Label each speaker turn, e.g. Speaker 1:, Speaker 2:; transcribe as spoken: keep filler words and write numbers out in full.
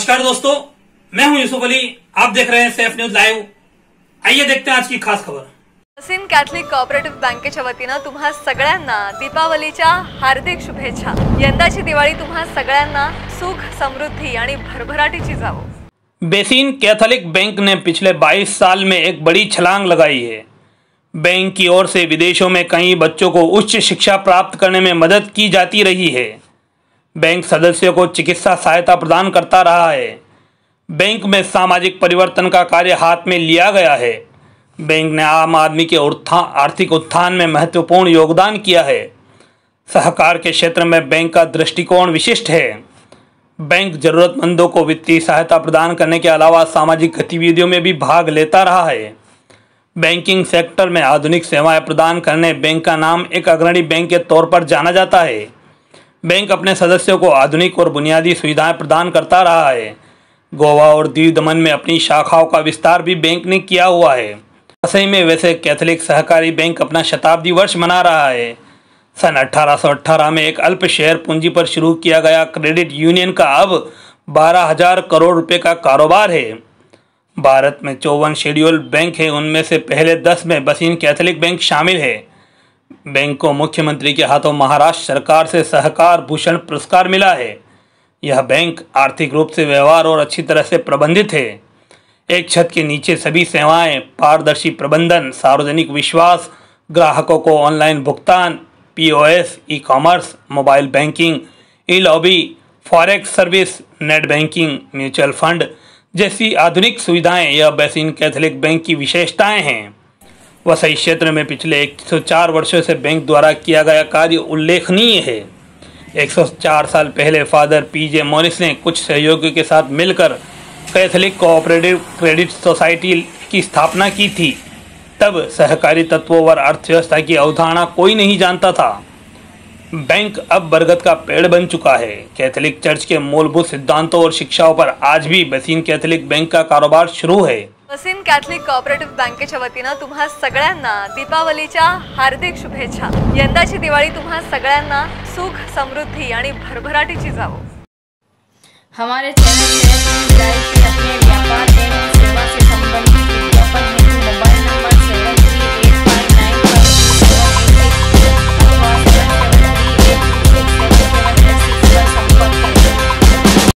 Speaker 1: नमस्कार दोस्तों, मैं हूं यूसुफ अली। आप देख रहे हैं सेफ न्यूज लाइव। आइए देखते हैं आज की खास खबर।
Speaker 2: बसीन कॅथलिक कोऑपरेटिव्ह बँकेच्या वतीनं तुम्हा सगळ्यांना दीपावलीच्या हार्दिक शुभेच्छा। यंदाची दिवाळी तुम्हा सगळ्यांना सुख, समृद्धी आणि भरभराटीची जावो।
Speaker 1: बेसिन कैथोलिक बैंक ने पिछले बाईस साल में एक बड़ी छलांग लगाई है। बैंक की ओर से विदेशों में कई बच्चों को उच्च शिक्षा प्राप्त करने में मदद की जाती रही है। बैंक सदस्यों को चिकित्सा सहायता प्रदान करता रहा है। बैंक में सामाजिक परिवर्तन का कार्य हाथ में लिया गया है। बैंक ने आम आदमी के आर्थिक उत्थान में महत्वपूर्ण योगदान किया है। सहकार के क्षेत्र में बैंक का दृष्टिकोण विशिष्ट है। बैंक जरूरतमंदों को वित्तीय सहायता प्रदान करने के अलावा सामाजिक गतिविधियों में भी भाग लेता रहा है। बैंकिंग सेक्टर में आधुनिक सेवाएं प्रदान करने बैंक का नाम एक अग्रणी बैंक के तौर पर जाना जाता है। बैंक अपने सदस्यों को आधुनिक और बुनियादी सुविधाएं प्रदान करता रहा है। गोवा और दीव दमन में अपनी शाखाओं का विस्तार भी बैंक ने किया हुआ है। वसई में वैसे कैथोलिक सहकारी बैंक अपना शताब्दी वर्ष मना रहा है। सन अठारह सौ अठारह में एक अल्प शेयर पूंजी पर शुरू किया गया क्रेडिट यूनियन का अब बारह हजार करोड़ रुपए का कारोबार है। भारत में चौवन शेड्यूल बैंक है, उनमें से पहले दस में बसीन कैथोलिक बैंक शामिल है। बैंक को मुख्यमंत्री के हाथों महाराष्ट्र सरकार से सहकार भूषण पुरस्कार मिला है। यह बैंक आर्थिक रूप से व्यवहार और अच्छी तरह से प्रबंधित है। एक छत के नीचे सभी सेवाएं, पारदर्शी प्रबंधन, सार्वजनिक विश्वास, ग्राहकों को ऑनलाइन भुगतान, POS, e commerce, mobile banking, e lobby, forex service, net banking, mutual fund जैसी आधुनिक सुविधाएं यह बेसिन कैथोलिक बैंक की विशेषताएं हैं। वसई क्षेत्र में पिछले एक सौ चार वर्षों से बैंक द्वारा किया गया कार्य उल्लेखनीय है। एक सौ चार साल पहले फादर पीजे मोरिस ने कुछ सहयोगियों के साथ मिलकर कैथोलिक कोऑपरेटिव क्रेडिट सोसाइटी की स्थापना की थी। तब सहकारी तत्वों व अर्थव्यवस्था की अवधारणा कोई नहीं जानता था। बैंक अब बरगद का पेड़ बन चुका है। कैथोलिक चर्च के मूलभूत सिद्धांतों और शिक्षाओं पर आज भी बसीन कैथोलिक बैंक का कारोबार शुरू है।
Speaker 2: बसीन कॅथलिक कोऑपरेटिव्ह बँकेच्या वतीनं तुम्हा सगळ्यांना दीपावलीच्या हार्दिक शुभेच्छा। यंदाची दिवाळी तुम्हा सगळ्यांना सुख, समृद्धी आणि भरभराटीची जावो।
Speaker 3: हमारे चैनल पे लाइक अपने